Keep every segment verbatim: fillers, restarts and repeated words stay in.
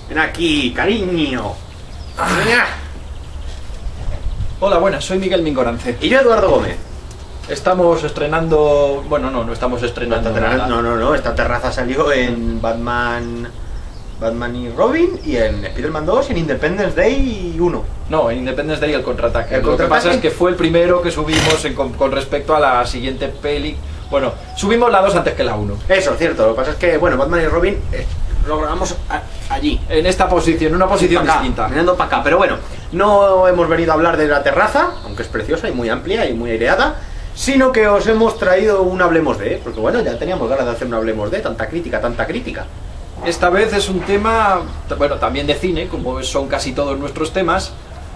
Ven aquí, cariño. Ah. Hola, buenas, soy Miguel Mingorance. Y yo, Eduardo Gómez. Estamos estrenando... Bueno, no, no estamos estrenando no, nada. No, no, no, esta terraza salió en Batman... Batman y Robin, y en Spider-Man dos, y en Independence Day uno. No, en Independence Day el contraataque. ¿El Lo contraataque? que pasa es que fue el primero que subimos en, con, con respecto a la siguiente peli. Bueno, subimos la dos antes que la uno. Eso, cierto. Lo que pasa es que, bueno, Batman y Robin eh, lo grabamos a, allí. En esta posición, en una posición Pa' acá, distinta. mirando para acá. Pero bueno, no hemos venido a hablar de la terraza, aunque es preciosa y muy amplia y muy aireada, sino que os hemos traído un Hablemos de, porque bueno, ya teníamos ganas de hacer un Hablemos de, tanta crítica, tanta crítica. Esta vez es un tema, bueno, también de cine, como son casi todos nuestros temas.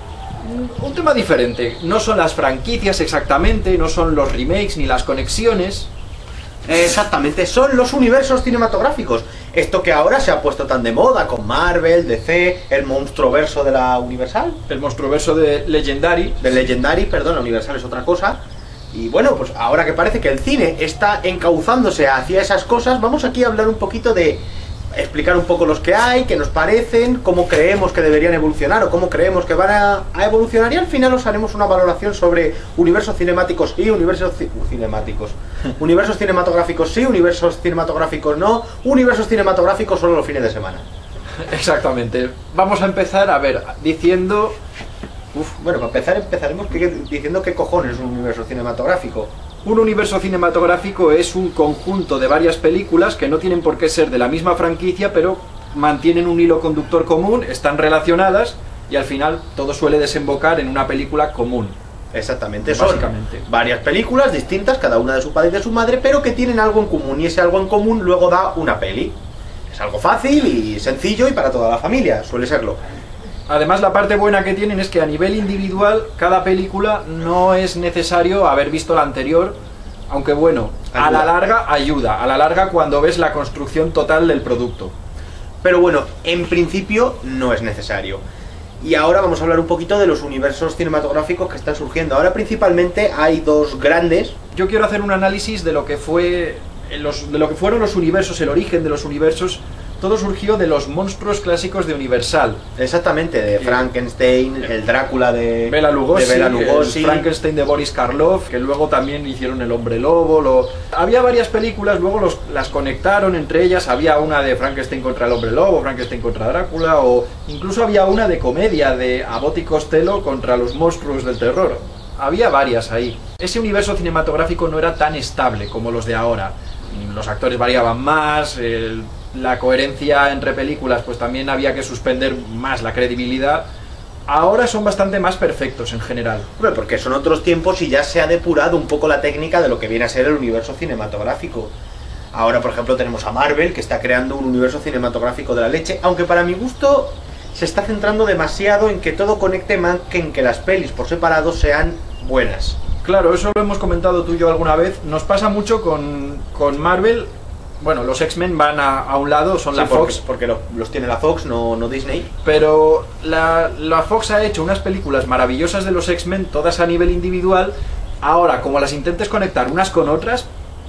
Un tema diferente. No son las franquicias exactamente, no son los remakes ni las conexiones. Exactamente, son los universos cinematográficos. Esto que ahora se ha puesto tan de moda con Marvel, D C, el monstruoverso de la Universal. El monstruoverso de Legendary. De Legendary, perdón, la Universal es otra cosa. Y bueno, pues ahora que parece que el cine está encauzándose hacia esas cosas, vamos aquí a hablar un poquito de... explicar un poco los que hay, qué nos parecen, cómo creemos que deberían evolucionar o cómo creemos que van a, a evolucionar, y al final os haremos una valoración sobre universos cinemáticos y universos ci cinemáticos. Universos cinematográficos sí, universos cinematográficos no, universos cinematográficos solo los fines de semana. Exactamente. Vamos a empezar, a ver, diciendo... Uf, bueno, para empezar empezaremos diciendo qué cojones es un universo cinematográfico. Un universo cinematográfico es un conjunto de varias películas que no tienen por qué ser de la misma franquicia, pero mantienen un hilo conductor común, están relacionadas y al final todo suele desembocar en una película común. Exactamente, básicamente. Son varias películas distintas, cada una de su padre y de su madre, pero que tienen algo en común, y ese algo en común luego da una peli. Es algo fácil y sencillo y para toda la familia, suele serlo. Además, la parte buena que tienen es que a nivel individual, cada película no es necesario haber visto la anterior, aunque bueno, ayuda. A la larga ayuda, a la larga cuando ves la construcción total del producto. Pero bueno, en principio no es necesario. Y ahora vamos a hablar un poquito de los universos cinematográficos que están surgiendo. Ahora principalmente hay dos grandes. Yo quiero hacer un análisis de lo que fue, los, de lo que fueron los universos, el origen de los universos. Todo surgió de los monstruos clásicos de Universal. Exactamente, de Frankenstein, el Drácula de Bela Lugosi, de Bela Lugosi, el Frankenstein de Boris Karloff, que luego también hicieron el Hombre Lobo. Lo... Había varias películas, luego los, las conectaron entre ellas. Había una de Frankenstein contra el Hombre Lobo, Frankenstein contra Drácula, o incluso había una de comedia de Abbott y Costello contra los monstruos del terror. Había varias ahí. Ese universo cinematográfico no era tan estable como los de ahora. Los actores variaban más, el... la coherencia entre películas, pues también había que suspender más la credibilidad. Ahora son bastante más perfectos en general. Bueno, porque son otros tiempos y ya se ha depurado un poco la técnica de lo que viene a ser el universo cinematográfico. Ahora, por ejemplo, tenemos a Marvel, que está creando un universo cinematográfico de la leche, aunque para mi gusto se está centrando demasiado en que todo conecte más que en que las pelis por separado sean buenas. Claro, eso lo hemos comentado tú y yo alguna vez. Nos pasa mucho con, con Marvel. Bueno, los X-Men van a, a un lado, son sí, la Fox. Porque, porque lo, los tiene la Fox, no, no Disney. Pero la, la Fox ha hecho unas películas maravillosas de los X-Men, todas a nivel individual. Ahora, como las intentes conectar unas con otras,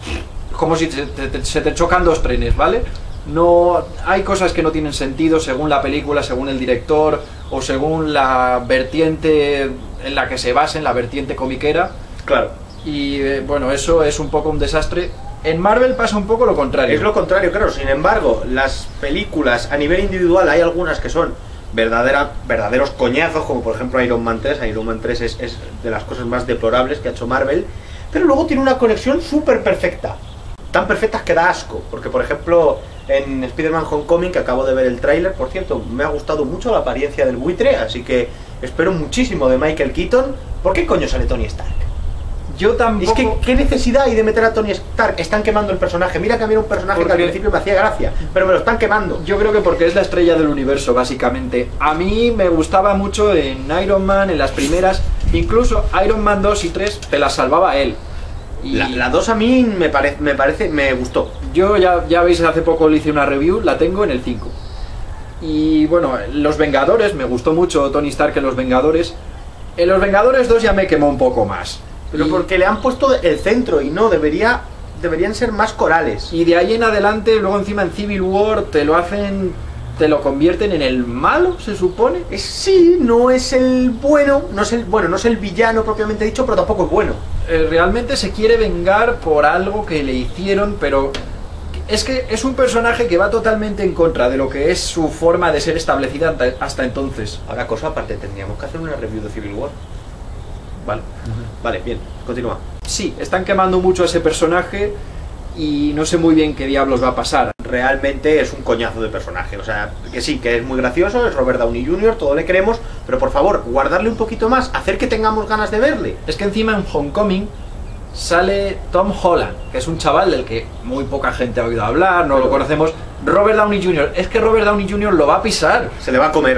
como si te, te, te, se te chocan dos trenes, ¿vale? No, hay cosas que no tienen sentido según la película, según el director, o según la vertiente en la que se basen, la vertiente comiquera. Claro. Y eh, bueno, eso es un poco un desastre. En Marvel pasa un poco lo contrario. Es lo contrario, claro. Sin embargo, las películas a nivel individual hay algunas que son verdadera, verdaderos coñazos, como por ejemplo Iron Man tres. Iron Man tres es, es de las cosas más deplorables que ha hecho Marvel, pero luego tiene una conexión súper perfecta. Tan perfectas que da asco, porque por ejemplo en Spider-Man Homecoming, que acabo de ver el tráiler, por cierto, me ha gustado mucho la apariencia del buitre, así que espero muchísimo de Michael Keaton. ¿Por qué coño sale Tony Stark? Yo tampoco... Es que, ¿qué necesidad hay de meter a Tony Stark? Están quemando el personaje. Mira que a mí era un personaje porque... que al principio me hacía gracia, pero me lo están quemando. Yo creo que porque es la estrella del universo, básicamente. A mí me gustaba mucho en Iron Man, en las primeras, incluso Iron Man dos y tres, te las salvaba él. Y la, la dos a mí me, pare, me parece, me gustó. Yo ya, ya veis, hace poco le hice una review, la tengo en el cinco. Y bueno, Los Vengadores, me gustó mucho Tony Stark en Los Vengadores. En Los Vengadores dos ya me quemó un poco más. Pero y... porque le han puesto el centro y no, debería, deberían ser más corales. Y de ahí en adelante, luego encima en Civil War te lo hacen te lo convierten en el malo, se supone. Es, sí, no es el bueno, no es el bueno, no es el villano propiamente dicho, pero tampoco es bueno. Eh, realmente se quiere vengar por algo que le hicieron, pero es que es un personaje que va totalmente en contra de lo que es su forma de ser establecida hasta entonces. Ahora, cosa aparte, tendríamos que hacer una review de Civil War. Vale. Uh-huh. Vale, bien, continúa. Sí, están quemando mucho a ese personaje y no sé muy bien qué diablos va a pasar. Realmente es un coñazo de personaje, o sea, que sí, que es muy gracioso, es Robert Downey junior, todo le queremos, pero por favor, guardarle un poquito más, hacer que tengamos ganas de verle. Es que encima en Homecoming sale Tom Holland, que es un chaval del que muy poca gente ha oído hablar, no pero lo conocemos. Robert Downey junior, es que Robert Downey junior lo va a pisar. Se le va a comer.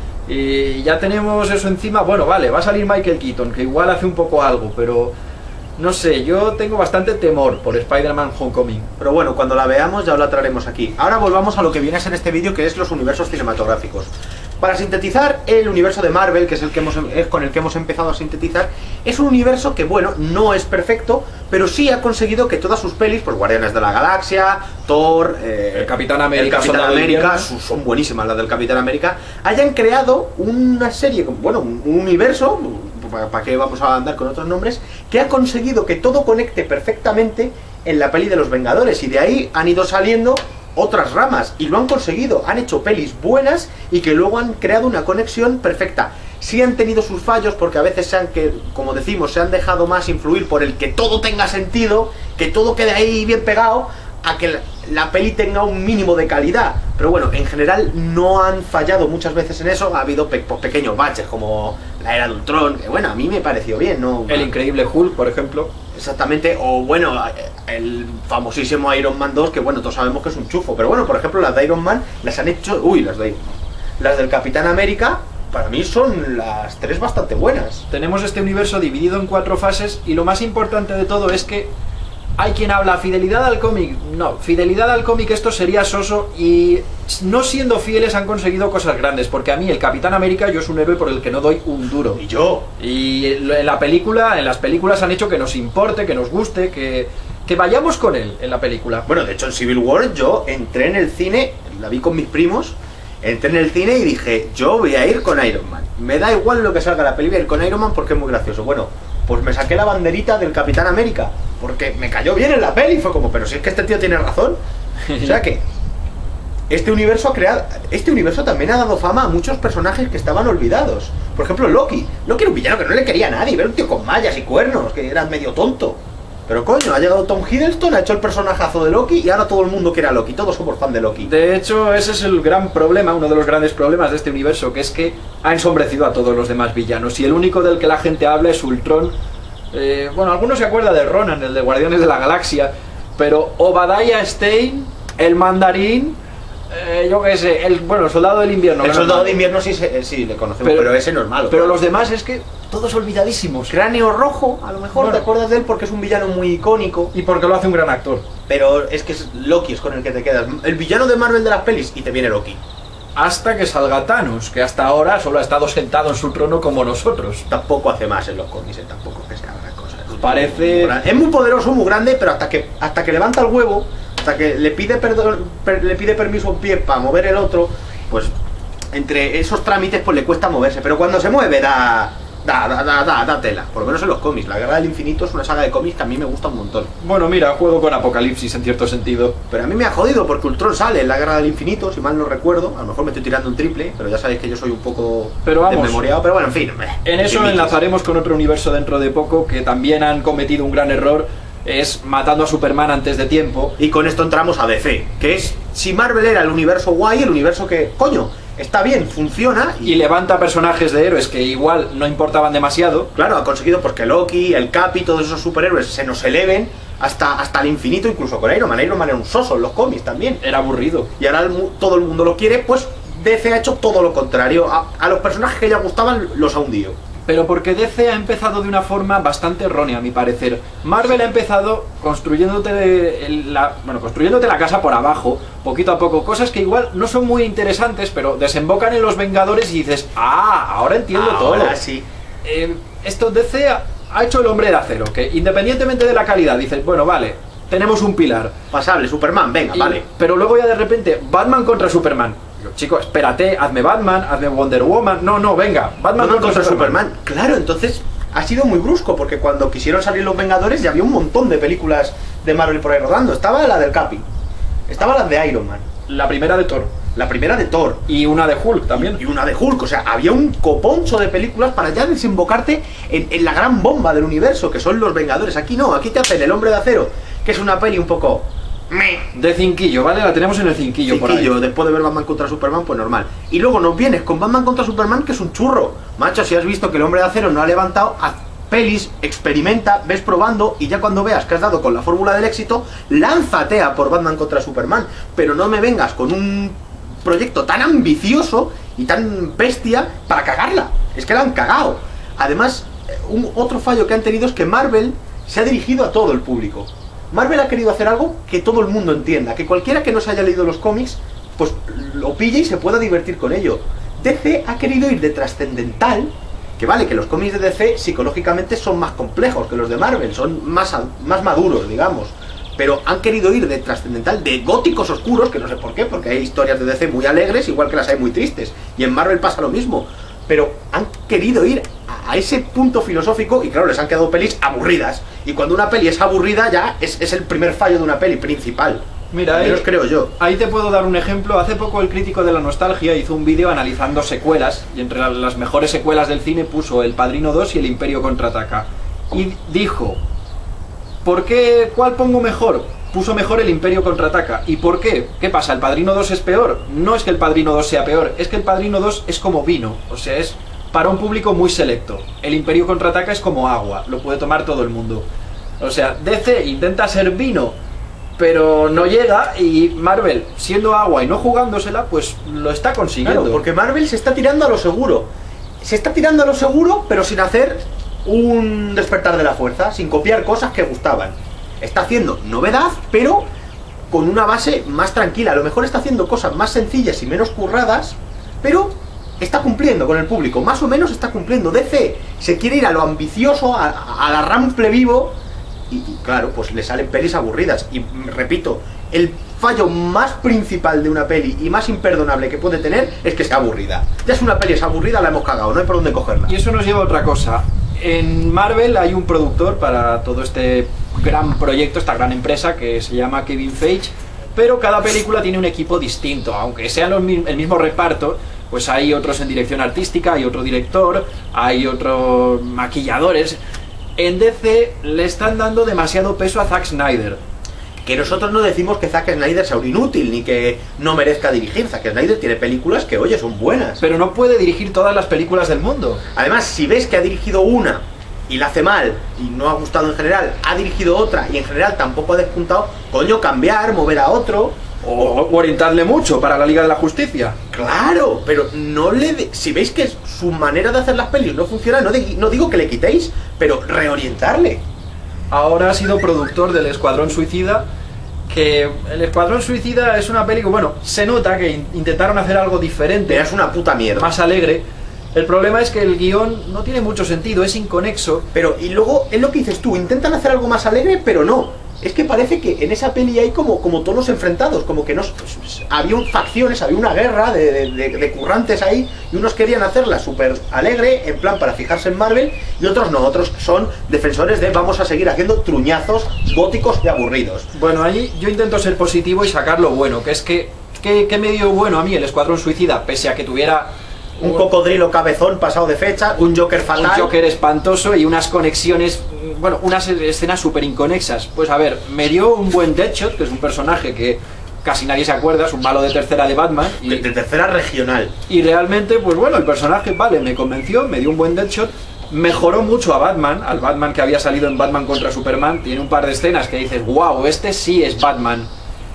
Y ya tenemos eso encima. Bueno, vale, va a salir Michael Keaton, que igual hace un poco algo, pero no sé, yo tengo bastante temor por Spider-Man Homecoming. Pero bueno, cuando la veamos ya la traeremos aquí. Ahora volvamos a lo que viene a ser este vídeo, que es los universos cinematográficos. Para sintetizar, el universo de Marvel, que es el que hemos, es con el que hemos empezado a sintetizar, es un universo que, bueno, no es perfecto, pero sí ha conseguido que todas sus pelis, pues Guardianes de la Galaxia, Thor, eh, el Capitán América, el Capitán América son buenísimas las del Capitán América, hayan creado una serie, bueno, un universo, ¿para qué vamos a andar con otros nombres?, que ha conseguido que todo conecte perfectamente en la peli de los Vengadores, y de ahí han ido saliendo otras ramas, y lo han conseguido, han hecho pelis buenas y que luego han creado una conexión perfecta. Sí han tenido sus fallos porque a veces se han, que, como decimos, se han dejado más influir por el que todo tenga sentido, que todo quede ahí bien pegado, a que la, la peli tenga un mínimo de calidad. Pero bueno, en general no han fallado muchas veces en eso, ha habido pe pues, pequeños baches como la Era de Ultron, que bueno, a mí me pareció bien, ¿no? El Increíble Hulk, por ejemplo. Exactamente, o bueno, el famosísimo Iron Man dos, que bueno, todos sabemos que es un chufo, pero bueno, por ejemplo, las de Iron Man las han hecho, uy, las de Iron Man, las del Capitán América, para mí son las tres bastante buenas. Tenemos este universo dividido en cuatro fases y lo más importante de todo es que hay quien habla fidelidad al cómic. No, fidelidad al cómic esto sería soso, y no siendo fieles han conseguido cosas grandes, porque a mí el Capitán América yo es un héroe por el que no doy un duro. Y yo. Y en la película, en las películas han hecho que nos importe, que nos guste, que, que vayamos con él en la película. Bueno, de hecho en Civil War yo entré en el cine, la vi con mis primos, entré en el cine y dije, yo voy a ir con Iron Man. Me da igual lo que salga la peli, voy a ir con Iron Man porque es muy gracioso. Bueno, pues me saqué la banderita del Capitán América, porque me cayó bien en la peli, fue como, pero si es que este tío tiene razón. O sea que este universo ha creado, este universo también ha dado fama a muchos personajes que estaban olvidados. Por ejemplo, Loki. Loki era un villano que no le quería a nadie, era un tío con mallas y cuernos, que era medio tonto. Pero coño, ha llegado Tom Hiddleston, ha hecho el personajazo de Loki y ahora todo el mundo quiere a Loki, todos somos fan de Loki. De hecho, ese es el gran problema, uno de los grandes problemas de este universo, que es que ha ensombrecido a todos los demás villanos, y el único del que la gente habla es Ultron. Eh, bueno, algunos se acuerdan de Ronan, el de Guardianes de la Galaxia, pero Obadiah Stane, el Mandarín, eh, yo qué sé, el, bueno, el Soldado del Invierno. El Soldado de Invierno sí, sí le conocemos, pero, pero ese no es malo. Pero los demás es que todos olvidadísimos. Cráneo Rojo, a lo mejor bueno, te acuerdas de él porque es un villano muy icónico. Y porque lo hace un gran actor. Pero es que es Loki es con el que te quedas. El villano de Marvel de las pelis y te viene Loki. Hasta que salga Thanos, que hasta ahora solo ha estado sentado en su trono como nosotros. Tampoco hace más en los cómics, ¿eh? Tampoco que sea gran cosa. Parece... Es muy poderoso, muy grande, pero hasta que hasta que levanta el huevo, hasta que le pide perdón, per, le pide permiso a un pie para mover el otro, pues entre esos trámites pues le cuesta moverse. Pero cuando se mueve da... Da, da, da, da, da tela, por lo menos en los cómics. La Guerra del Infinito es una saga de cómics que a mí me gusta un montón. Bueno, mira, juego con Apocalipsis en cierto sentido. Pero a mí me ha jodido porque Ultron sale en la Guerra del Infinito, si mal no recuerdo. A lo mejor me estoy tirando un triple, pero ya sabéis que yo soy un poco pero vamos, desmemoriado. Pero bueno, en fin. En eso en enlazaremos con otro universo dentro de poco que también han cometido un gran error. Es matando a Superman antes de tiempo. Y con esto entramos a D C, que es, si Marvel era el universo guay, el universo que, coño, está bien, funciona y... y levanta personajes de héroes que igual no importaban demasiado. Claro, ha conseguido pues que Loki, el Capi, todos esos superhéroes se nos eleven hasta, hasta el infinito, incluso con Iron Man. Iron Man era un soso en los cómics también. Era aburrido. Y ahora el, todo el mundo lo quiere, pues D C ha hecho todo lo contrario. A, a los personajes que ya gustaban los ha hundido. Pero porque D C ha empezado de una forma bastante errónea, a mi parecer. Marvel ha empezado construyéndote la, bueno, construyéndote la casa por abajo, poquito a poco, cosas que igual no son muy interesantes, pero desembocan en los Vengadores y dices, ah, ahora entiendo ahora todo. Ahora sí. Eh, esto D C ha, ha hecho el Hombre de Acero, que independientemente de la calidad, dices, bueno, vale, tenemos un pilar. Pasable, Superman, venga, y, vale. Pero luego ya de repente, Batman contra Superman. chico, espérate, hazme Batman, hazme Wonder Woman. No, no, venga, Batman, Batman contra, contra Superman. Superman. Claro, entonces ha sido muy brusco, porque cuando quisieron salir los Vengadores ya había un montón de películas de Marvel por ahí rodando. Estaba la del Capi, estaba la de Iron Man, La primera de Thor. la primera de Thor, Y una de Hulk también. y una de Hulk. O sea, había un coponcho de películas para ya desembocarte en, en la gran bomba del universo, que son los Vengadores. Aquí no, aquí te hacen El Hombre de Acero, que es una peli un poco... meh, De cinquillo, ¿vale? La tenemos en el cinquillo, por Cinquillo, ahí. después de ver Batman contra Superman, pues normal. Y luego nos vienes con Batman contra Superman, que es un churro. Macho, si has visto que El Hombre de Acero no ha levantado, haz pelis, experimenta, ves probando, y ya cuando veas que has dado con la fórmula del éxito, lánzate a por Batman contra Superman. Pero no me vengas con un proyecto tan ambicioso y tan bestia para cagarla. Es que la han cagado. Además, un otro fallo que han tenido es que Marvel se ha dirigido a todo el público. Marvel ha querido hacer algo que todo el mundo entienda, que cualquiera que no se haya leído los cómics, pues lo pille y se pueda divertir con ello. D C ha querido ir de trascendental, que vale, que los cómics de D C psicológicamente son más complejos que los de Marvel, son más, más maduros, digamos. Pero han querido ir de trascendental, de góticos oscuros, que no sé por qué, porque hay historias de D C muy alegres, igual que las hay muy tristes. Y en Marvel pasa lo mismo. Pero han querido ir a, a ese punto filosófico y claro, les han quedado pelis aburridas. Y cuando una peli es aburrida ya es, es el primer fallo de una peli principal. Mira, Al menos ahí, creo yo. ahí te puedo dar un ejemplo. Hace poco el crítico de la nostalgia hizo un vídeo analizando secuelas, y entre la- las mejores secuelas del cine puso El Padrino dos y El Imperio Contraataca. Y dijo, ¿por qué? ¿Cuál pongo mejor? Puso mejor El Imperio Contraataca. ¿Y por qué? ¿Qué pasa? ¿El Padrino dos es peor? No es que El Padrino dos sea peor, es que El Padrino dos es como vino, o sea, es para un público muy selecto. El Imperio Contraataca es como agua, lo puede tomar todo el mundo. O sea, D C intenta ser vino, pero no llega, y Marvel, siendo agua y no jugándosela, pues lo está consiguiendo. Claro, porque Marvel se está tirando a lo seguro. Se está tirando a lo seguro, pero sin hacer un despertar de la fuerza, sin copiar cosas que gustaban. Está haciendo novedad, pero con una base más tranquila. A lo mejor está haciendo cosas más sencillas y menos curradas, pero está cumpliendo con el público. Más o menos está cumpliendo. D C se quiere ir a lo ambicioso, a, a la rample vivo, y, y claro, pues le salen pelis aburridas. Y mm, repito, el fallo más principal de una peli y más imperdonable que puede tener es que sea aburrida. Ya es una peli, es aburrida, la hemos cagado, no hay por dónde cogerla. Y eso nos lleva a otra cosa. En Marvel hay un productor para todo este gran proyecto, esta gran empresa, que se llama Kevin Feige, pero cada película tiene un equipo distinto. Aunque sean los, mi- el mismo reparto, pues hay otros en dirección artística, hay otro director, hay otros maquilladores. En D C le están dando demasiado peso a Zack Snyder. Que nosotros no decimos que Zack Snyder sea un inútil, ni que no merezca dirigir. Zack Snyder tiene películas que, oye, son buenas. Pero no puede dirigir todas las películas del mundo. Además, si ves que ha dirigido una y la hace mal y no ha gustado en general, ha dirigido otra y en general tampoco ha despuntado, coño, cambiar, mover a otro. O orientarle mucho para la Liga de la Justicia. Claro, pero no le de- si veis que su manera de hacer las pelis no funciona, no, de- no digo que le quitéis, pero reorientarle. Ahora ha sido productor del Escuadrón Suicida, que el Escuadrón Suicida es una película, bueno, se nota que in- intentaron hacer algo diferente, Te das una puta mierda. más alegre. El problema es que el guión no tiene mucho sentido, es inconexo. Pero, y luego, es lo que dices tú, intentan hacer algo más alegre, pero no. Es que parece que en esa peli hay como, como tonos enfrentados, como que no, pues, había un- facciones, había una guerra de, de- de- de currantes ahí, y unos querían hacerla súper alegre, en plan para fijarse en Marvel, y otros no, otros son defensores de vamos a seguir haciendo truñazos góticos y aburridos. Bueno, allí yo intento ser positivo y sacar lo bueno, que es que, que, que me dio bueno a mí el Escuadrón Suicida, pese a que tuviera Un cocodrilo cabezón pasado de fecha, un Joker fatal. un Joker espantoso y unas conexiones, bueno, unas escenas súper inconexas. Pues a ver, me dio un buen Deadshot, que es un personaje que casi nadie se acuerda, es un malo de tercera de Batman. Y, de, de tercera regional. y realmente, pues bueno, el personaje, vale, me convenció, me dio un buen Deadshot. Mejoró mucho a Batman, al Batman que había salido en Batman contra Superman. Tiene un par de escenas que dices, wow, este sí es Batman.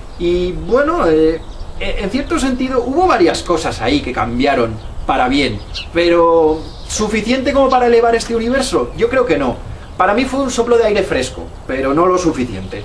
Y bueno, eh, en cierto sentido hubo varias cosas ahí que cambiaron para bien, pero ¿suficiente como para elevar este universo? Yo creo que no. Para mí fue un soplo de aire fresco, pero no lo suficiente.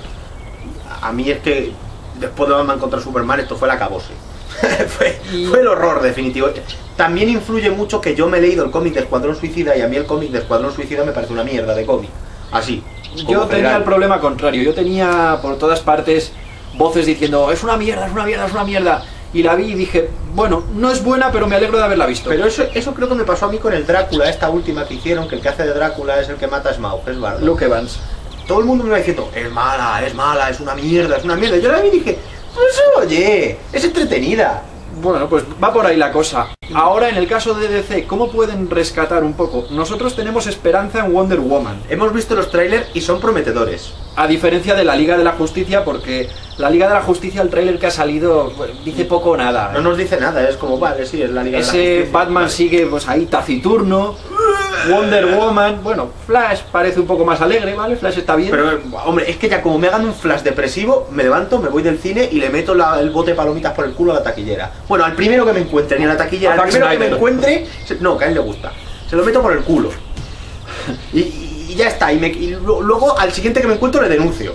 A mí es que después de Batman contra Superman esto fue la acabose. fue, Y- fue el horror definitivo. También influye mucho que yo me he leído el cómic de Escuadrón Suicida y a mí el cómic de Escuadrón Suicida me parece una mierda de cómic. Así. como Yo tenía general. el problema contrario, yo tenía por todas partes voces diciendo, es una mierda, es una mierda, es una mierda. y la vi y dije, bueno, no es buena, pero me alegro de haberla visto. Pero eso, eso creo que me pasó a mí con el Drácula, esta última que hicieron, que el que hace de Drácula es el que mata a Smaug, es Bardo. Luke Evans. Todo el mundo me iba diciendo, es mala, es mala, es una mierda, es una mierda. Yo la vi y dije, pues oye, es entretenida. Bueno, pues va por ahí la cosa. Ahora, en el caso de D C, ¿cómo pueden rescatar un poco? Nosotros tenemos esperanza en Wonder Woman. Hemos visto los trailers y son prometedores. A diferencia de la Liga de la Justicia, porque la Liga de la Justicia, el tráiler que ha salido, bueno, dice poco o nada. No nos dice nada, es como, vale, sí, es la Liga Ese de la Justicia. Ese Batman vale. sigue pues ahí taciturno. Wonder Woman, bueno, Flash parece un poco más alegre, ¿vale? Flash está bien. Pero, hombre, es que ya como me hagan un flash depresivo, me levanto, me voy del cine y le meto la, el bote de palomitas por el culo a la taquillera. Bueno, al primero que me encuentre, ni a la taquillera, A al Zack primero que me Snyder. encuentre, se- no, que a él le gusta. Se lo meto por el culo. Y, y- y ya está, y, me- y lo- luego al siguiente que me encuentro le denuncio.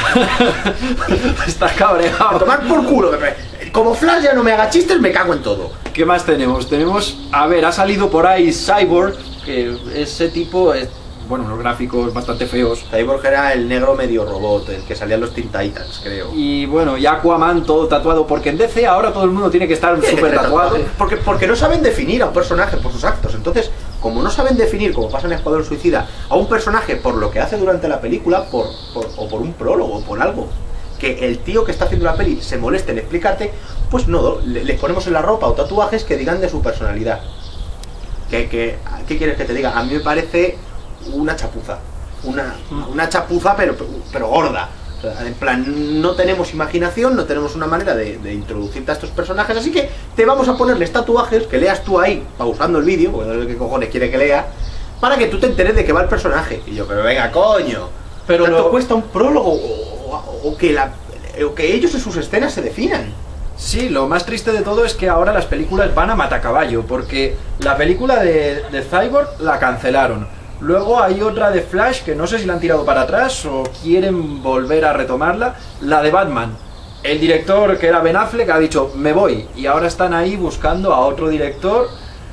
Está A cabreado. tomar por culo. que me- Como Flash ya no me haga chistes, me cago en todo. ¿Qué más tenemos? Tenemos, a ver, ha salido por ahí Cyborg, que ese tipo es, bueno, unos gráficos bastante feos. Cyborg era el negro medio robot, el que salía en los Teen Titans, creo. Y bueno, y Aquaman todo tatuado, porque en D C ahora todo el mundo tiene que estar Tiene que súper tener tatuado. tatuajes, Porque, porque no saben definir a un personaje por sus actos. Entonces, como no saben definir, como pasa en Escuadrón Suicida, a un personaje por lo que hace durante la película, por, por- o por un prólogo, o por algo, que el tío que está haciendo la peli se moleste en explicarte, pues no, le- les ponemos en la ropa o tatuajes que digan de su personalidad. ¿Qué, qué, ¿Qué quieres que te diga? A mí me parece una chapuza. Una, una chapuza, pero, pero gorda. O sea, en plan, no tenemos imaginación, no tenemos una manera de, de introducirte a estos personajes, así que te vamos a ponerles tatuajes que leas tú ahí, pausando el vídeo, porque no sé qué cojones quiere que lea, para que tú te enteres de qué va el personaje. Y yo, pero venga, coño. Pero ¿Tanto lo- cuesta un prólogo o, o- o que la, o que ellos en sus escenas se definan? Sí, lo más triste de todo es que ahora las películas van a matacaballo, porque la película de, de Cyborg la cancelaron. Luego hay otra de Flash que no sé si la han tirado para atrás o quieren volver a retomarla, la de Batman. El director, que era Ben Affleck, ha dicho, me voy, y ahora están ahí buscando a otro director.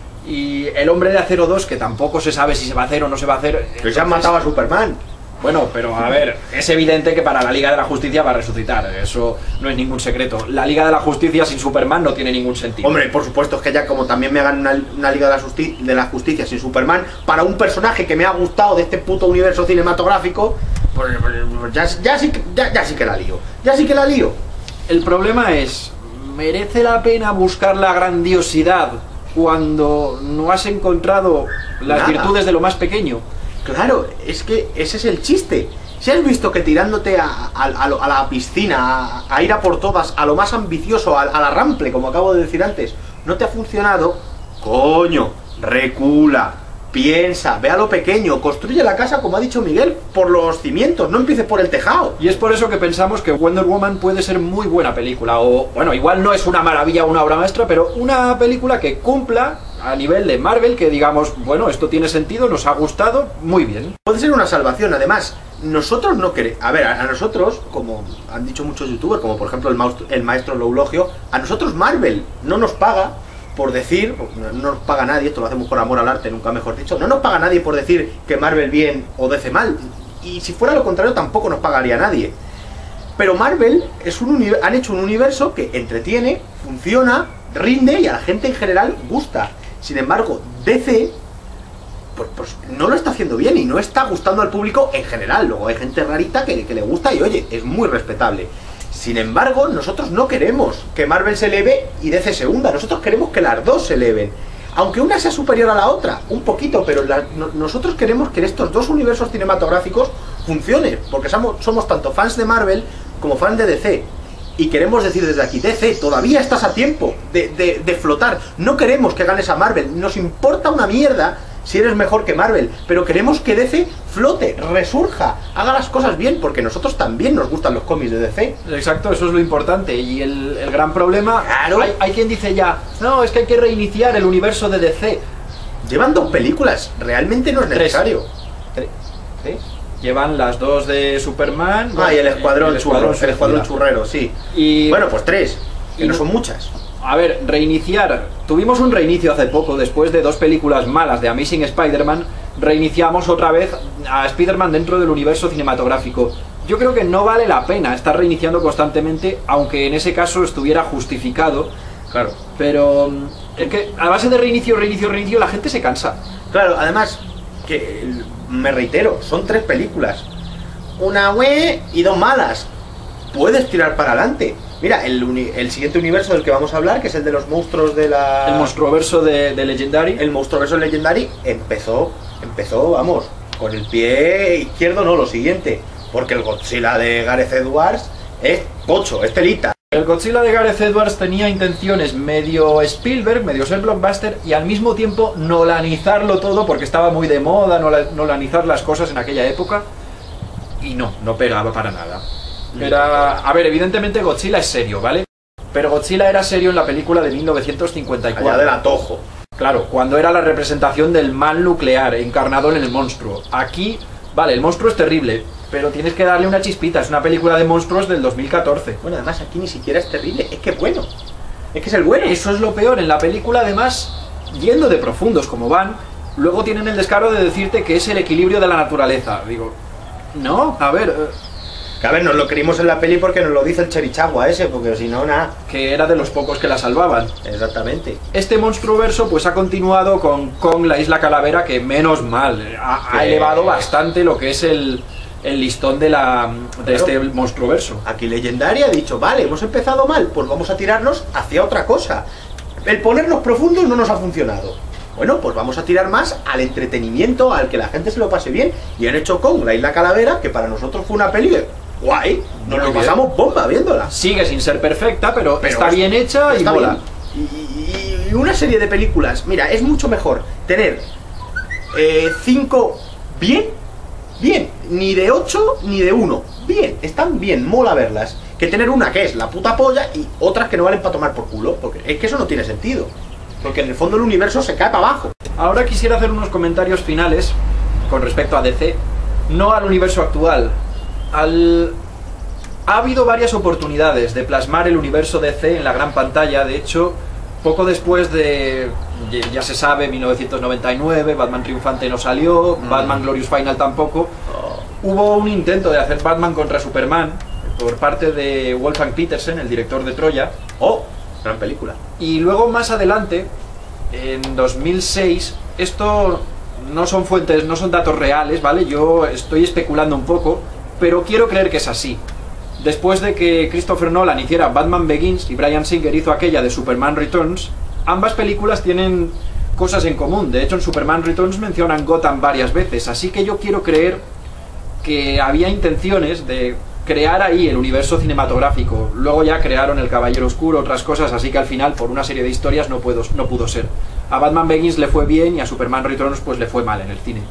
Y el Hombre de Acero dos, que tampoco se sabe si se va a hacer o no se va a hacer. Que se han matado a Superman. Bueno, pero a ver, es evidente que para la Liga de la Justicia va a resucitar, eso no es ningún secreto. La Liga de la Justicia sin Superman no tiene ningún sentido. Hombre, por supuesto, es que ya como también me hagan una, una Liga de la, Justi- de la Justicia sin Superman, para un personaje que me ha gustado de este puto universo cinematográfico, pues, pues, ya, ya, sí, que- ya, ya sí que la lío. Ya sí que la lío. El problema es, ¿merece la pena buscar la grandiosidad cuando no has encontrado las Nada. virtudes de lo más pequeño? Claro, es que ese es el chiste. Si has visto que tirándote a, a- a lo- a la piscina, a, a ir a por todas, a lo más ambicioso, a, a la rample, como acabo de decir antes, no te ha funcionado, coño, recula, piensa, ve a lo pequeño, construye la casa, como ha dicho Miguel, por los cimientos, no empieces por el tejado. Y es por eso que pensamos que Wonder Woman puede ser muy buena película, o bueno, igual no es una maravilla o una obra maestra, pero una película que cumpla a nivel de Marvel, que digamos, bueno, esto tiene sentido, nos ha gustado, muy bien. Puede ser una salvación, además, nosotros no queremos, a ver, a, a nosotros, como han dicho muchos youtubers, como por ejemplo el, maustro- el maestro Loulogio, a nosotros Marvel no nos paga por decir, no no nos paga nadie, esto lo hacemos por amor al arte, nunca mejor dicho, no nos paga nadie por decir que Marvel bien o D C mal, y si fuera lo contrario tampoco nos pagaría nadie. Pero Marvel es un uni- han hecho un universo que entretiene, funciona, rinde y a la gente en general gusta. Sin embargo, D C pues, pues no lo está haciendo bien y no está gustando al público en general. Luego hay gente rarita que, que le gusta y oye, es muy respetable. Sin embargo, nosotros no queremos que Marvel se eleve y D C se hunda. Nosotros queremos que las dos se eleven. Aunque una sea superior a la otra, un poquito, pero la- no- nosotros queremos que estos dos universos cinematográficos funcionen. Porque somos, somos tanto fans de Marvel como fans de D C. Y queremos decir desde aquí, D C, todavía estás a tiempo de, de- de flotar. No queremos que ganes a Marvel. Nos importa una mierda si eres mejor que Marvel. Pero queremos que D C flote, resurja, haga las cosas bien. Porque nosotros también nos gustan los cómics de D C. Exacto, eso es lo importante. Y el, el gran problema, Claro. hay, hay quien dice ya, no, es que hay que reiniciar el universo de D C. Llevan dos películas, realmente no es Tres. necesario. ¿Sí? Llevan las dos de Superman. Ah, y el escuadrón, el churro, el Suicida. escuadrón churrero, sí. Y Bueno, pues tres, que y no no- son muchas. a ver, reiniciar. Tuvimos un reinicio hace poco, después de dos películas malas de Amazing Spider-Man, reiniciamos otra vez a Spider-Man dentro del universo cinematográfico. Yo creo que no vale la pena estar reiniciando constantemente, aunque en ese caso estuviera justificado, Claro. Pero es que a base de reinicio, reinicio, reinicio, la gente se cansa. Claro, además, que me reitero, son tres películas. Una buena y dos malas. Puedes tirar para adelante. Mira, el, uni el siguiente universo del que vamos a hablar, que es el de los monstruos de la... El monstruoverso de, de Legendary. El monstruoverso de Legendary empezó, empezó, vamos, con el pie izquierdo, no, lo siguiente. Porque el Godzilla de Gareth Edwards es pocho, es telita. El Godzilla de Gareth Edwards tenía intenciones medio Spielberg, medio ser blockbuster, y al mismo tiempo nolanizarlo todo, porque estaba muy de moda nolanizar las cosas en aquella época, y no, no pegaba para nada. Era, a ver, evidentemente Godzilla es serio, ¿vale? Pero Godzilla era serio en la película de mil novecientos cincuenta y cuatro. Allá del Atojo. Claro, cuando era la representación del mal nuclear encarnado en el monstruo. Aquí, vale, el monstruo es terrible, pero tienes que darle una chispita, es una película de monstruos del dos mil catorce. Bueno, además aquí ni siquiera es terrible, es que es bueno. Es que es el bueno. Eso es lo peor, en la película además, yendo de profundos como van, luego tienen el descaro de decirte que es el equilibrio de la naturaleza. Digo, no, a ver... Que a ver, nos lo creímos en la peli porque nos lo dice el Cherichagua ese, porque si no, nada. Que era de los pocos que la salvaban. Exactamente. Este monstruoverso pues ha continuado con Kong, la Isla Calavera, que menos mal, ha, ha elevado bastante lo que es el... el listón de, la, de claro. este monstruoverso. Aquí Legendary ha dicho, vale, hemos empezado mal, pues vamos a tirarnos hacia otra cosa. El ponernos profundos no nos ha funcionado. Bueno, pues vamos a tirar más al entretenimiento, al que la gente se lo pase bien. Y han hecho con La Isla Calavera, que para nosotros fue una peli de guay. Nos lo pasamos bomba viéndola. Sigue sin ser perfecta, pero, pero está es, bien hecha y mola. Y, y, y una serie de películas, mira, es mucho mejor tener eh, cinco bien, bien, ni de ocho ni de uno, bien, están bien, mola verlas, que tener una que es la puta polla y otras que no valen para tomar por culo, porque es que eso no tiene sentido, porque en el fondo el universo se cae para abajo. Ahora quisiera hacer unos comentarios finales con respecto a D C, no al universo actual, al... Ha habido varias oportunidades de plasmar el universo D C en la gran pantalla. De hecho, poco después de, ya se sabe, mil novecientos noventa y nueve, Batman Triunfante no salió, mm. Batman Glorious Final tampoco. Oh. Hubo un intento de hacer Batman contra Superman por parte de Wolfgang Petersen, el director de Troya. ¡Oh! Gran película. Y luego más adelante, en dos mil seis, esto no son fuentes, no son datos reales, ¿vale? Yo estoy especulando un poco, pero quiero creer que es así. Después de que Christopher Nolan hiciera Batman Begins y Bryan Singer hizo aquella de Superman Returns, ambas películas tienen cosas en común. De hecho, en Superman Returns mencionan Gotham varias veces, así que yo quiero creer que había intenciones de crear ahí el universo cinematográfico. Luego ya crearon El Caballero Oscuro, otras cosas, así que al final, por una serie de historias, no, puedo, no pudo ser. A Batman Begins le fue bien y a Superman Returns pues le fue mal en el cine.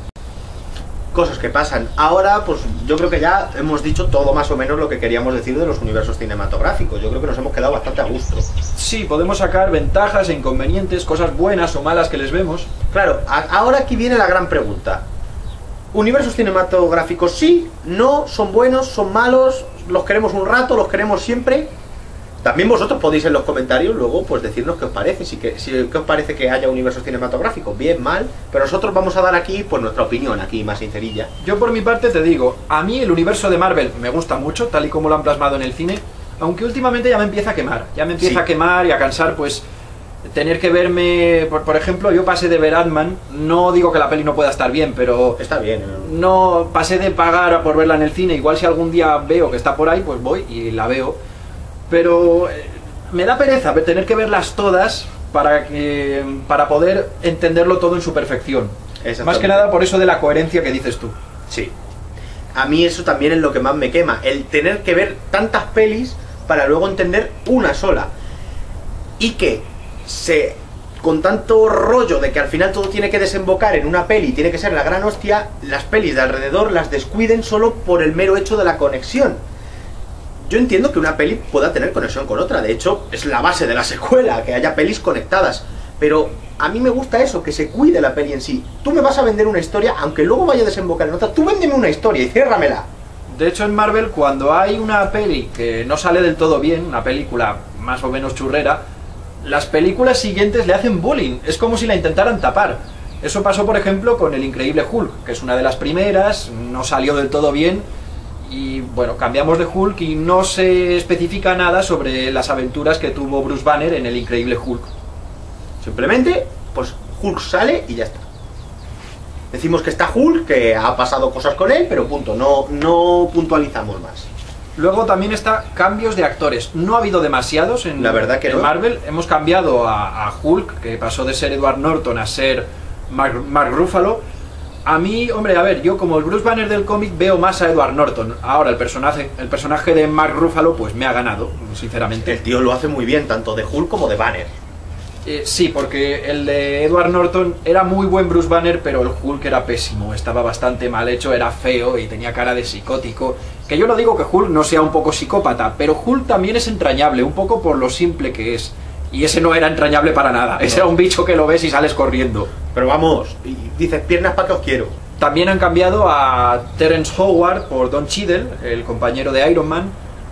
Cosas que pasan. Ahora, pues yo creo que ya hemos dicho todo más o menos lo que queríamos decir de los universos cinematográficos. Yo creo que nos hemos quedado bastante a gusto. Sí, podemos sacar ventajas e inconvenientes, cosas buenas o malas que les vemos. Claro, ahora aquí viene la gran pregunta. ¿Universos cinematográficos sí, no, son buenos, son malos, los queremos un rato, los queremos siempre? También vosotros podéis en los comentarios luego pues decirnos qué os parece, si, que, si qué os parece que haya universos cinematográficos, bien, mal, pero nosotros vamos a dar aquí pues nuestra opinión, aquí más sincerilla. Yo por mi parte te digo, a mí el universo de Marvel me gusta mucho, tal y como lo han plasmado en el cine, aunque últimamente ya me empieza a quemar, ya me empieza sí. a quemar y a cansar pues tener que verme, por, por ejemplo, yo pasé de ver Ant-Man, no digo que la peli no pueda estar bien, pero... Está bien. No, pasé de pagar por verla en el cine, igual si algún día veo que está por ahí, pues voy y la veo. Pero eh, me da pereza tener que verlas todas para, que, para poder entenderlo todo en su perfección. Más que nada por eso de la coherencia que dices tú. Sí. A mí eso también es lo que más me quema. El tener que ver tantas pelis para luego entender una sola. Y que se, con tanto rollo de que al final todo tiene que desembocar en una peli, tiene que ser la gran hostia, las pelis de alrededor las descuiden solo por el mero hecho de la conexión. Yo entiendo que una peli pueda tener conexión con otra, de hecho es la base de la secuela, que haya pelis conectadas, pero a mí me gusta eso, que se cuide la peli en sí. Tú me vas a vender una historia, aunque luego vaya a desembocar en otra, tú véndeme una historia y ciérramela. De hecho en Marvel, cuando hay una peli que no sale del todo bien, una película más o menos churrera, las películas siguientes le hacen bullying, es como si la intentaran tapar. Eso pasó por ejemplo con El Increíble Hulk, que es una de las primeras, no salió del todo bien, Y bueno, cambiamos de Hulk y no se especifica nada sobre las aventuras que tuvo Bruce Banner en el Increíble Hulk. Simplemente, pues Hulk sale y ya está. Decimos que está Hulk, que ha pasado cosas con él, pero punto, no, no puntualizamos más. Luego también está cambios de actores. No ha habido demasiados en, La verdad que en no. Marvel. Hemos cambiado a, a Hulk, que pasó de ser Edward Norton a ser Mark, Mark Ruffalo. A mí, hombre, a ver, yo como el Bruce Banner del cómic veo más a Edward Norton. Ahora el personaje, el personaje de Mark Ruffalo pues me ha ganado, sinceramente. El tío lo hace muy bien, tanto de Hulk como de Banner. Eh, sí, porque el de Edward Norton era muy buen Bruce Banner, pero el Hulk era pésimo, estaba bastante mal hecho, era feo y tenía cara de psicótico. Que yo no digo que Hulk no sea un poco psicópata, pero Hulk también es entrañable, un poco por lo simple que es. Y ese no era entrañable para nada, ese No. era un bicho que lo ves y sales corriendo. Pero vamos, y dices, piernas para que os quiero. También han cambiado a Terrence Howard por Don Cheadle, el compañero de Iron Man,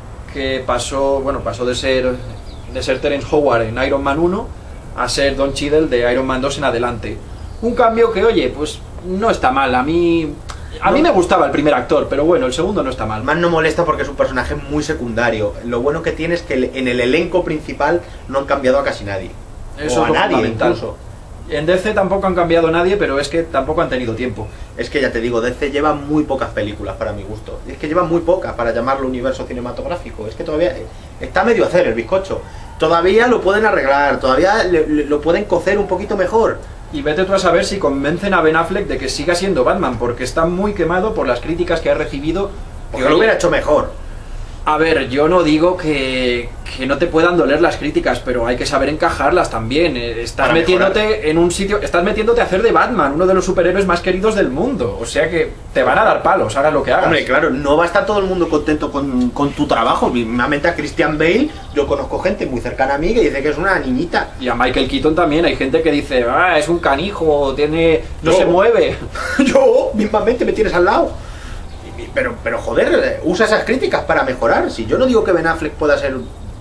que pasó, bueno, pasó de ser, de ser Terrence Howard en Iron Man uno a ser Don Cheadle de Iron Man dos en adelante. Un cambio que, oye, pues no está mal. A mí, a mí me gustaba el primer actor, pero bueno, el segundo no está mal. Más no molesta porque es un personaje muy secundario. Lo bueno que tiene es que en el elenco principal no han cambiado a casi nadie. Eso o es a lo nadie fundamental. incluso. En D C tampoco han cambiado a nadie, pero es que tampoco han tenido tiempo. Es que ya te digo, D C lleva muy pocas películas para mi gusto. Es que lleva muy pocas para llamarlo universo cinematográfico. Es que todavía está medio a hacer el bizcocho. Todavía lo pueden arreglar, todavía le- le- lo pueden cocer un poquito mejor. Y vete tú a saber si convencen a Ben Affleck de que siga siendo Batman, porque está muy quemado por las críticas que ha recibido. Porque lo hubiera hecho mejor. A ver, yo no digo que, que no te puedan doler las críticas, pero hay que saber encajarlas también. Eh, Estás Para metiéndote mejorar. en un sitio, estás metiéndote a hacer de Batman, uno de los superhéroes más queridos del mundo. O sea que te van a dar palos, hagas lo que hagas. Hombre, claro, no va a estar todo el mundo contento con, con tu trabajo. Mismamente a Christian Bale, yo conozco gente muy cercana a mí que dice que es una niñita. Y a Michael Keaton también, hay gente que dice, ah, es un canijo, tiene, no Yo. se mueve. Yo, mismamente, me tienes al lado. Y- y- Pero, pero joder, usa esas críticas para mejorar. Si yo no digo que Ben Affleck pueda ser,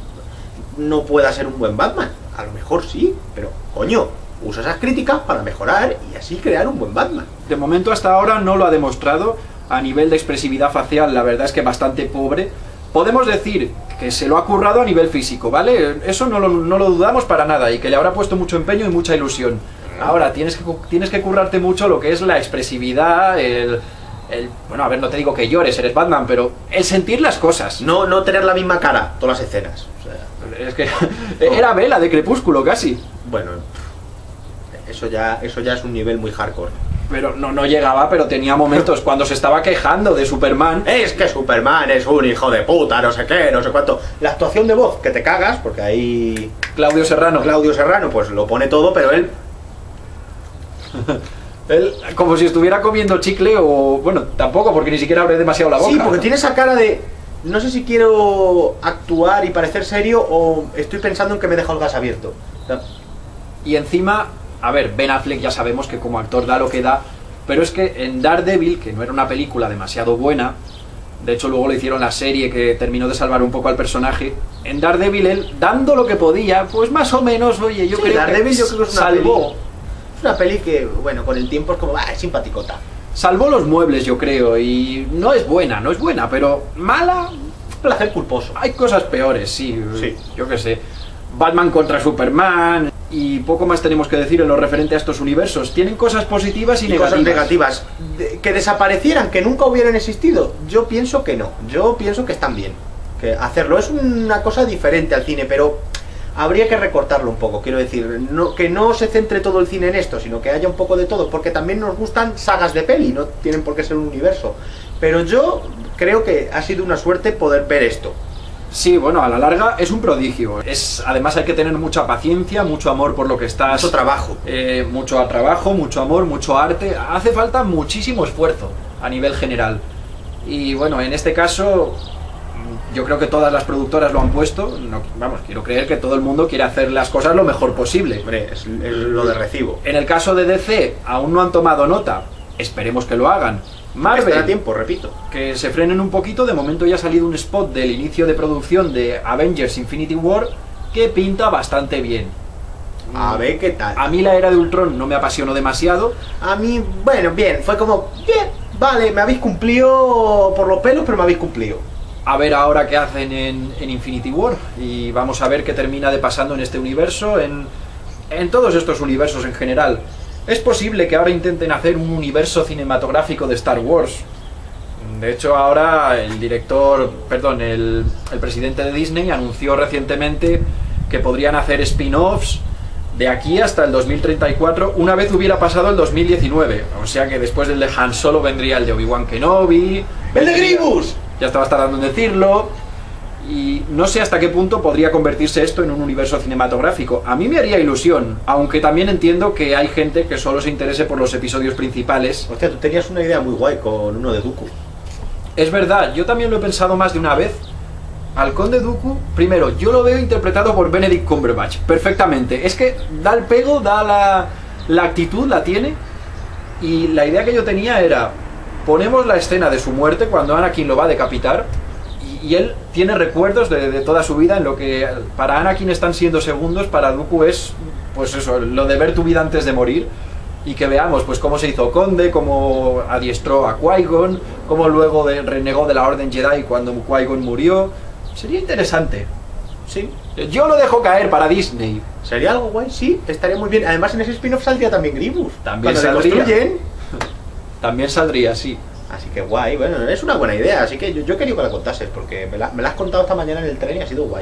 no pueda ser un buen Batman, a lo mejor sí, pero coño, usa esas críticas para mejorar y así crear un buen Batman. De momento hasta ahora no lo ha demostrado. A nivel de expresividad facial, la verdad es que bastante pobre. Podemos decir que se lo ha currado a nivel físico, ¿vale? Eso no lo, no lo dudamos para nada y que le habrá puesto mucho empeño y mucha ilusión. Ahora, tienes que, cu- tienes que currarte mucho lo que es la expresividad, el, el... Bueno, a ver, no te digo que llores, eres Batman, pero el sentir las cosas. No, no tener la misma cara todas las escenas. O sea, Es que era Vela de Crepúsculo casi. bueno, eso ya, eso ya es un nivel muy hardcore. Pero no, no llegaba, pero tenía momentos cuando se estaba quejando de Superman. Es que Superman es un hijo de puta, no sé qué, no sé cuánto. La actuación de voz, que te cagas, porque ahí Claudio Serrano. Claudio Serrano pues lo pone todo, pero él Él, como si estuviera comiendo chicle o... Bueno, tampoco, porque ni siquiera abre demasiado la boca. sí, porque tiene esa cara de no sé si quiero actuar y parecer serio o estoy pensando en que me dejo el gas abierto. O sea, Y encima, a ver, Ben Affleck ya sabemos que como actor da lo que da, pero es que en Daredevil, que no era una película demasiado buena, de hecho luego le hicieron la serie que terminó de salvar un poco al personaje, en Daredevil él, dando lo que podía, pues más o menos, oye, yo sí, creo Daredevil que yo creo que es una salvó, peli, es una peli que, bueno, con el tiempo es como, ah, es simpaticota. salvó los muebles, yo creo, y no es buena, no es buena, pero mala, Placer culposo. hay cosas peores, sí, Sí. yo qué sé. Batman contra Superman, y poco más tenemos que decir en lo referente a estos universos. Tienen cosas positivas y, Y negativas. cosas negativas. De- que desaparecieran, que nunca hubieran existido. Yo pienso que no. Yo pienso que están bien. Que hacerlo es una cosa diferente al cine, pero habría que recortarlo un poco. Quiero decir, no, que no se centre todo el cine en esto, sino que haya un poco de todo, porque también nos gustan sagas de peli, no tienen por qué ser un universo. Pero yo creo que ha sido una suerte poder ver esto. Sí, bueno, a la larga es un prodigio. Es, además hay que tener mucha paciencia, mucho amor por lo que estás... Mucho trabajo. eh, mucho trabajo, mucho amor, mucho arte. Hace falta muchísimo esfuerzo a nivel general. Y bueno, en este caso, yo creo que todas las productoras lo han puesto. No, vamos, quiero creer que todo el mundo quiere hacer las cosas lo mejor posible. Hombre, es, es lo de recibo. En el caso de D C, aún no han tomado nota. Esperemos que lo hagan. Marvel, Estará a tiempo, repito. que se frenen un poquito. De momento ya ha salido un spot del inicio de producción de Avengers Infinity War que pinta bastante bien. A ver qué tal. A mí la era de Ultron no me apasionó demasiado. A mí, bueno, bien, fue como, bien, vale, me habéis cumplido por los pelos, pero me habéis cumplido. A ver ahora qué hacen en, en Infinity War, y vamos a ver qué termina de pasando en este universo, en, en todos estos universos en general. Es posible que ahora intenten hacer un universo cinematográfico de Star Wars. De hecho, ahora el director, perdón, el, el presidente de Disney anunció recientemente que podrían hacer spin-offs de aquí hasta el dos mil treinta y cuatro, una vez hubiera pasado el dos mil diecinueve. O sea que después del de Han Solo vendría el de Obi-Wan Kenobi... ¡El de Grievous! Ya estaba tardando en decirlo. Y no sé hasta qué punto podría convertirse esto en un universo cinematográfico. A mí me haría ilusión, aunque también entiendo que hay gente que solo se interese por los episodios principales. Hostia, tú tenías una idea muy guay con uno de Dooku. Es verdad, yo también lo he pensado más de una vez. Al Conde Dooku, primero, yo lo veo interpretado por Benedict Cumberbatch, perfectamente. Es que da el pego, da la, la actitud, la tiene. Y la idea que yo tenía era, ponemos la escena de su muerte cuando Anakin lo va a decapitar, y, y él tiene recuerdos de, de toda su vida, en lo que para Anakin están siendo segundos, para Dooku es, pues eso, lo de ver tu vida antes de morir. Y que veamos pues cómo se hizo conde, cómo adiestró a Qui-Gon, cómo luego de, renegó de la Orden Jedi cuando Qui-Gon murió. Sería interesante. Sí. Yo lo dejo caer para Disney. ¿Sería algo guay? Sí, estaría muy bien. Además en ese spin-off saldría también Grievous. También Cuando saldría. construyen. También saldría, sí. Así que guay, bueno, es una buena idea. Así que yo, yo quería que la contases, porque me la, me la has contado esta mañana en el tren y ha sido guay.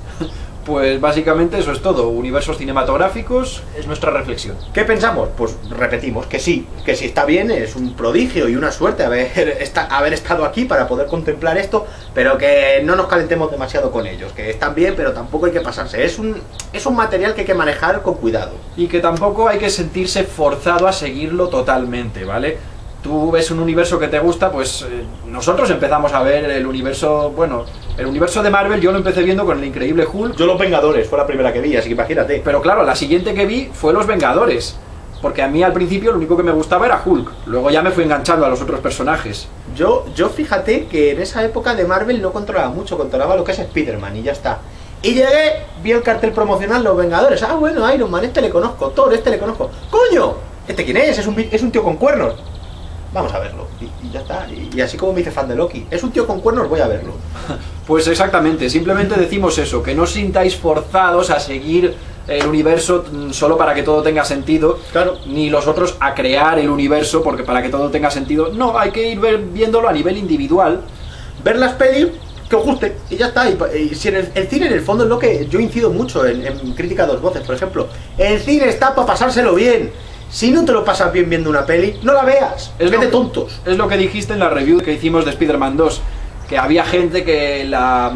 Pues básicamente eso es todo. Universos cinematográficos es nuestra reflexión. ¿Qué pensamos? Pues repetimos que sí, que si está bien, es un prodigio y una suerte haber, esta, haber estado aquí para poder contemplar esto, pero que no nos calentemos demasiado con ellos, que están bien, pero tampoco hay que pasarse. Es un, es un material que hay que manejar con cuidado. Y que tampoco hay que sentirse forzado a seguirlo totalmente, ¿vale? Tú ves un universo que te gusta, pues eh, nosotros empezamos a ver el universo, bueno, el universo de Marvel yo lo empecé viendo con el Increíble Hulk. Yo Los Vengadores fue la primera que vi, así que imagínate. Pero claro, la siguiente que vi fue Los Vengadores, porque a mí al principio lo único que me gustaba era Hulk, luego ya me fui enganchando a los otros personajes. Yo, yo fíjate que en esa época de Marvel no controlaba mucho, controlaba lo que es Spider-Man y ya está. Y llegué, vi el cartel promocional Los Vengadores, ah bueno, Iron Man, este le conozco, Thor, este le conozco. ¡Coño! ¿Este quién es? Es un, es un tío con cuernos. Vamos a verlo, y, y ya está, y, y así como me hice fan de Loki, es un tío con cuernos, voy a verlo. Pues exactamente, simplemente decimos eso, que no os sintáis forzados a seguir el universo solo para que todo tenga sentido, claro, ni los otros a crear el universo porque para que todo tenga sentido, no, hay que ir ver, viéndolo a nivel individual. Ver las pelis que os guste, y ya está, y, y si en el, el cine en el fondo es lo que yo incido mucho en, en Crítica a Dos Voces, por ejemplo, el cine está para pasárselo bien. Si no te lo pasas bien viendo una peli, no la veas, es de tontos. Es lo que dijiste en la review que hicimos de Spider-Man dos, que había gente que la,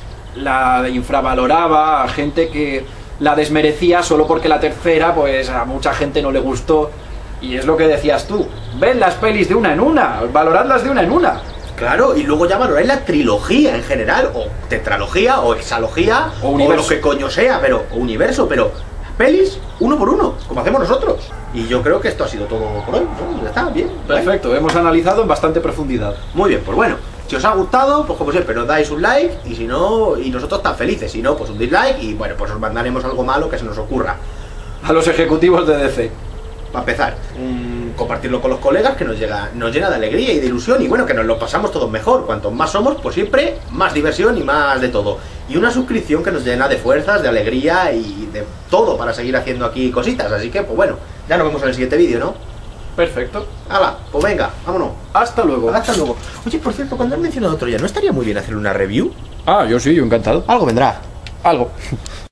la infravaloraba, gente que la desmerecía solo porque la tercera, pues a mucha gente no le gustó. Y es lo que decías tú, ved las pelis de una en una, valoradlas de una en una. Claro, y luego ya valoráis la trilogía en general, o tetralogía, o hexalogía, o, o lo que coño sea, pero o universo, pero pelis uno por uno, como hacemos nosotros. Y yo creo que esto ha sido todo por hoy, ¿no? Ya está, bien. Perfecto, ¿vale? Hemos analizado en bastante profundidad. Muy bien, pues bueno, si os ha gustado, pues como siempre, nos dais un like, y si no, y nosotros tan felices, si no, pues un dislike, y bueno, pues os mandaremos algo malo que se nos ocurra. A los ejecutivos de D C. Para empezar, um, compartirlo con los colegas, que nos, llega, nos llena de alegría y de ilusión, y bueno, que nos lo pasamos todos mejor. Cuantos más somos, pues siempre más diversión y más de todo. Y una suscripción que nos llena de fuerzas, de alegría y de todo para seguir haciendo aquí cositas. Así que, pues bueno, ya nos vemos en el siguiente vídeo, ¿no? Perfecto. Hala, pues venga, vámonos. Hasta luego. Hasta luego. Oye, por cierto, cuando has mencionado otro ya, ¿no estaría muy bien hacer una review? Ah, yo sí, yo encantado. Algo vendrá. Algo.